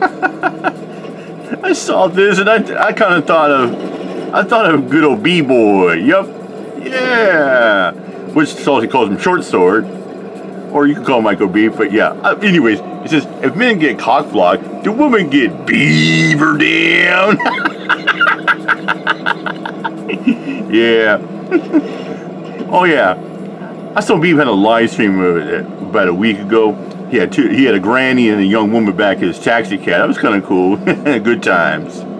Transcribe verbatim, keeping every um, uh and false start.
I saw this and I, I kind of thought of, I thought of good old B-boy. Yup. Yeah. Which Salty calls him Short Sword. Or you can call him Michael B. But yeah. Uh, anyways, it says, if men get cock blocked, do women get beaver down? Yeah. Oh yeah. I saw Beav had a live stream of it about a week ago. He had two, he had a granny and a young woman back in his taxi cab. That was kind of cool. Good times.